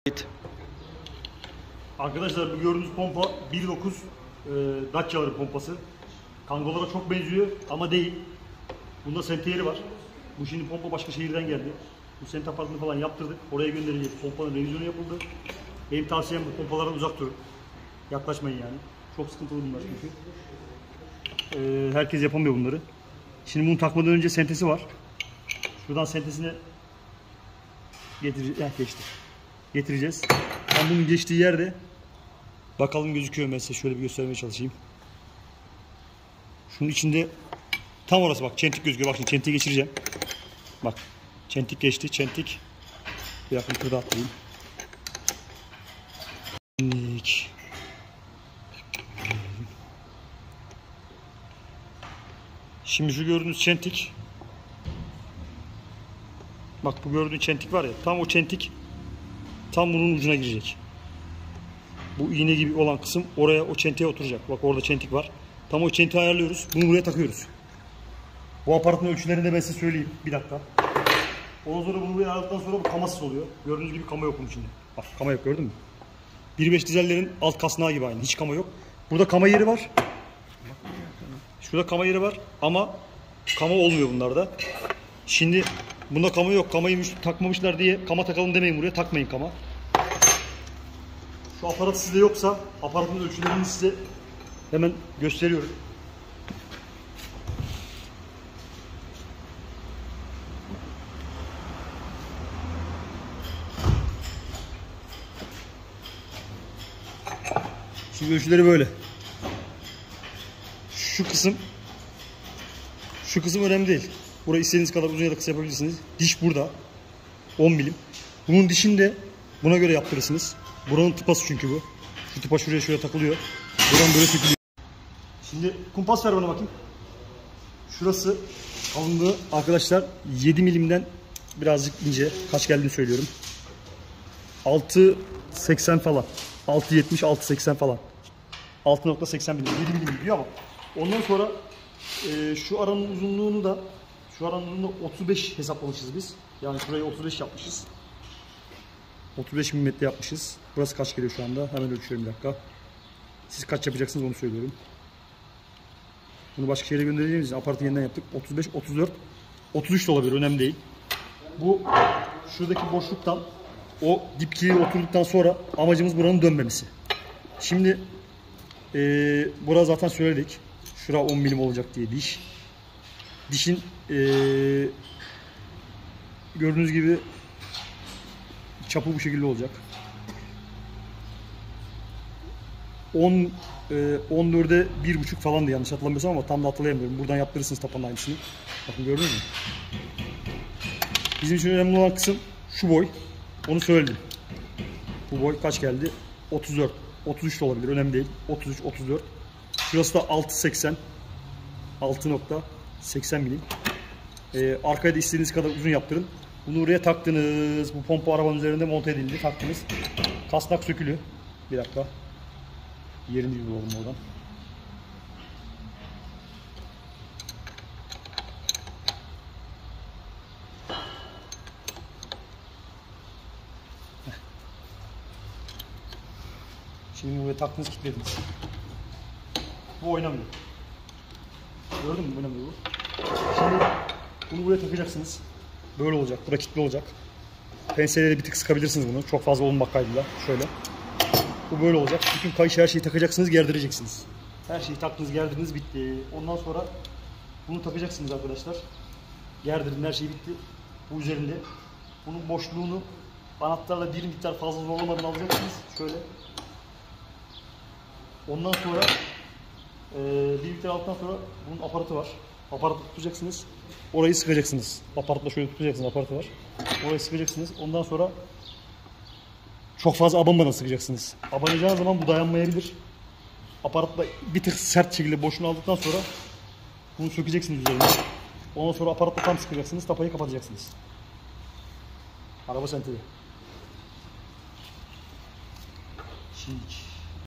Evet. Arkadaşlar bu gördüğünüz pompa 1.9 Dacia'ların pompası. Kangolara çok benziyor ama değil. Bunda sentiyeri var. Bu şimdi pompa başka şehirden geldi. Bu sent apartını falan yaptırdık. Oraya göndereceğiz. Pompanın revizyonu yapıldı. Benim tavsiyem bu pompalardan uzak durun. Yaklaşmayın yani. Çok sıkıntılı bunlar çünkü. Herkes yapamıyor bunları. Şimdi bunu takmadan önce sentesi var. Şuradan sentesini getireceğiz. Ben bunun geçtiği yerde bakalım gözüküyor mu, size şöyle bir göstermeye çalışayım. Şunun içinde tam orası bak, çentik gözüküyor. Bak şimdi çentiği geçireceğim. Bak çentik geçti, çentik. Bir dakika şurada atlayayım. Şimdi şu gördüğünüz çentik. Bak bu gördüğünüz çentik var ya, tam o çentik tam bunun ucuna girecek. Bu iğne gibi olan kısım oraya, o çentiğe oturacak. Bak orada çentik var. Tam o çentiği ayarlıyoruz. Bunu buraya takıyoruz. Bu aparatın ölçülerini de ben size söyleyeyim. Bir dakika. Ondan sonra bunu buraya ayarladıktan sonra bu kamasız oluyor. Gördüğünüz gibi kama yok bunun içinde. Bak kama yok, gördün mü? 1.5 dizellerin alt kasnağı gibi aynı. Hiç kama yok. Burada kama yeri var. Şurada kama yeri var ama kama olmuyor bunlarda. Şimdi bunda kama yok. Kamayı takmamışlar diye kama takalım demeyin buraya. Takmayın kama. Şu aparat sizde yoksa aparatın ölçülerini size hemen gösteriyorum. Şimdi ölçüleri böyle. Şu kısım önemli değil. Burayı istediğiniz kadar uzun ya da kısa yapabilirsiniz. Diş burada. 10 milim. Bunun dişini de buna göre yaptırırsınız. Buranın tıpası çünkü bu. Şu tıpa şuraya takılıyor. Buradan böyle sökülüyor. Şimdi kumpas ver bana bakayım. Şurası kalınlığı arkadaşlar 7 milimden birazcık ince. Kaç geldiğini söylüyorum. 6.80 falan. 6.70, 6.80 falan. 6.80 milim. 7 milim diyor ama. Ondan sonra şu aranın uzunluğunu da 35 hesaplamışız biz. Yani şurayı 35 yapmışız. 35 milimetre yapmışız. Burası kaç geliyor şu anda? Hemen ölçüyorum bir dakika. Siz kaç yapacaksınız onu söylüyorum. Bunu başka şehre göndereceğimiz için aparatı yeniden yaptık. 35, 34, 33 de olabilir. Önemli değil. Bu şuradaki boşluktan o dipkiye oturduktan sonra amacımız buranın dönmemesi. Şimdi burası zaten söyledik. Şura 10 milim olacak diye diş. Dişin gördüğünüz gibi çapı bu şekilde olacak. 14'e 1.5 falandı yanlış hatırlamıyorsam ama tam da hatırlayamıyorum. Buradan yaptırırsınız tapanın aynısını. Bakın gördünüz mü? Bizim için önemli olan kısım şu boy. Onu söyledim. Bu boy kaç geldi? 34. 33 de olabilir. Önemli değil. 33, 34. Şurası da 6.80. 6.80 milim. Arkaya da istediğiniz kadar uzun yaptırın. Bunu buraya taktınız. Bu pompa arabanın üzerinde monte edildi. Taktınız. Kasnak sökülü. Bir dakika. Yerini bir bulalım oradan. Şimdi buraya taktınız, kilitlediniz. Bu oynamıyor. Gördün mü? Oynamıyor bu. Şimdi bunu buraya takacaksınız. Böyle olacak. Burası kilitli olacak. Pensereyle bir tık sıkabilirsiniz bunu. Çok fazla olmamak kaydıyla. Şöyle. Bu böyle olacak. Bütün kayış her şeyi takacaksınız, gerdireceksiniz. Her şeyi taktınız, gerdirdiniz, bitti. Ondan sonra bunu takacaksınız arkadaşlar. Gerdirin, her şey bitti. Bu üzerinde. Bunun boşluğunu anahtarla bir miktar fazla zorlamadan alacaksınız. Şöyle. Ondan sonra bir miktar aldıktan sonra bunun aparatı var. Aparatı tutacaksınız. Orayı sıkacaksınız. Aparatla şöyle tutacaksınız. Aparatı var. Orayı sıkacaksınız. Ondan sonra çok fazla abanmadan sıkacaksınız. Abanacağınız zaman bu dayanmayabilir. Aparatla bir tık sert şekilde boşluğunu aldıktan sonra bunu sökeceksiniz üzerine. Ondan sonra aparatla tam sıkacaksınız. Tapayı kapatacaksınız. Araba senteli. Şimdi